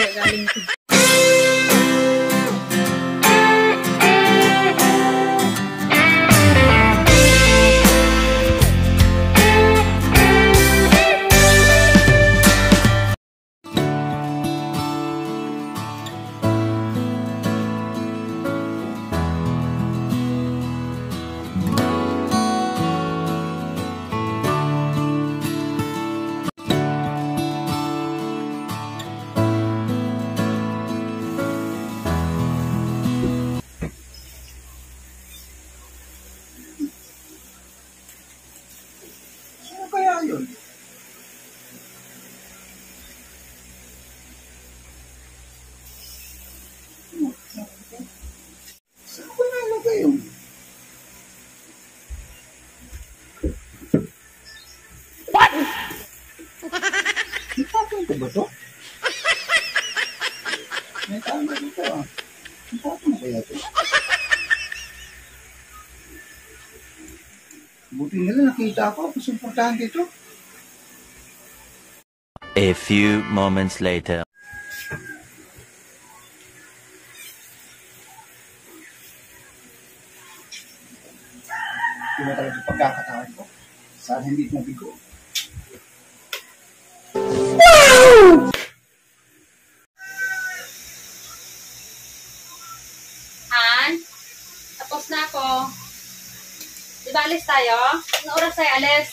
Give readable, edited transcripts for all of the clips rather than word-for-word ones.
Galing ko. Ito ba ito? May tama dito ah. Ang tama na kaya ito? Buti nila nakita ako. Mas importante ito. A few moments later. Ito na talaga pagkakataon ko. Sana hindi ito mabigo. Han, tapos na ako. Diba alis tayo? Anong oras tayo alis?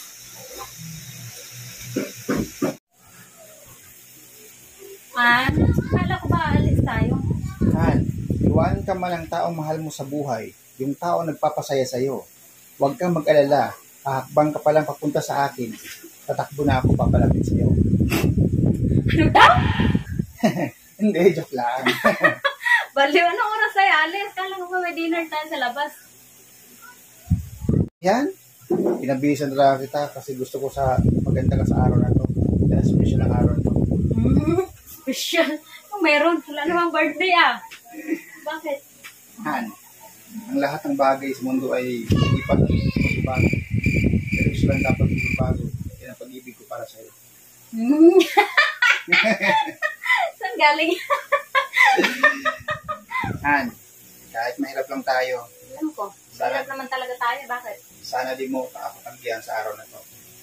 Han, kala ko ba alis tayo? Han, iwanan ka man ang taong mahal mo sa buhay. Yung tao nagpapasaya sa'yo. Huwag kang mag-alala. Hakbang ka palang papunta sa akin. Tatakbo na ako papalapit sa'yo. Ano daw? Hindi, joke lang. Baliw, anong oras tayo alis? Kala ko ba may dinner tayo sa labas? Yan. Pinabisan na lang kita kasi gusto ko sa maganda ka sa araw na to. Dahil special ang araw na to. Special? Kung meron, wala namang birthday ah. Bakit? Han, ang lahat ng bagay sa mundo ay hindi pa magbabago. Pero isa lang dapat magbabago. Yan ang pag-ibig ko para sa'yo. Saan galing? Han, kahit mahirap lang tayo, Alam ko, hirap naman talaga tayo. Bakit? sana di mo kakapagyan sa araw na to.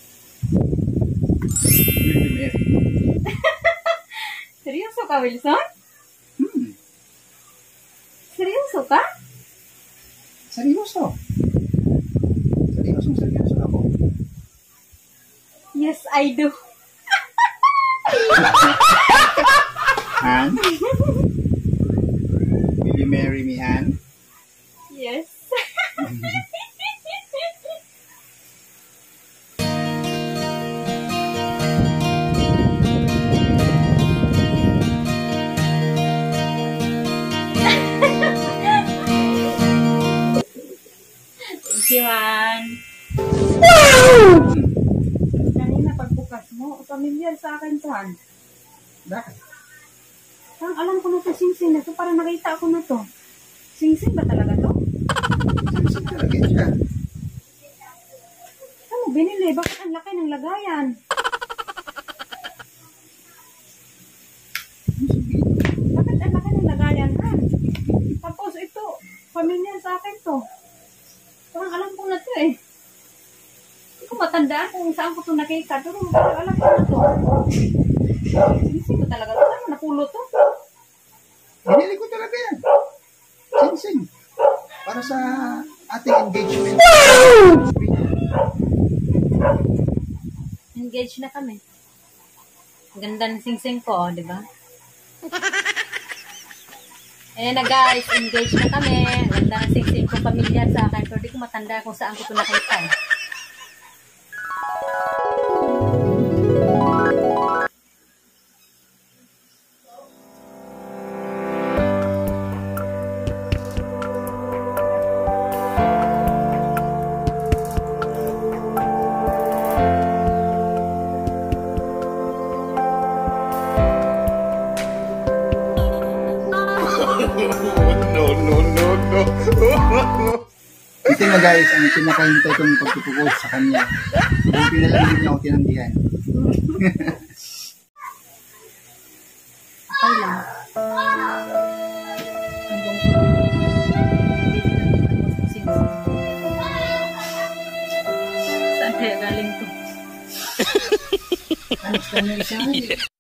Seryoso ka, Wilson? Hmm, Seryoso ka? seryoso. Seryoso ako. Yes, I do. Han? Will you marry me, Han? Yes. Thank you, Han. Kanina pagbukas mo, familiar sa akin to, Han. Bakit? Parang alam ko na to, Sing-Sing na to. Parang nakita ko na to. Sing-Sing ba talaga to? Saan talaga siya? Ano binili? Bakit ang laki ng lagayan? Bakit ang laki ng lagayan, Han? Tapos ito, familiar sa akin to. Parang alam ko na to eh. Hindi ko matandaan kung saan ko to nakita. Pero parang alam ko na to. Sing-Sing ba talaga to? Ano, napulo to? Binili ko talaga yan. Sing-Sing. Para sa ating engagement. Engage na kami. Ang ganda ng Sing-Sing ko, di ba? Eh na guys, engage na kami. Ang ganda ng Sing-Sing ko, pamilyar sa akin. Pero di ko matanda kung saan ko ito nakita. Ito na guys, ang pinakahintay kong pagtutukos sa kanya. Buti na lang hindi niya ako tinanggihan. Okay lang. Hanggang ko. Saan kaya galing to? Ano ka na siya?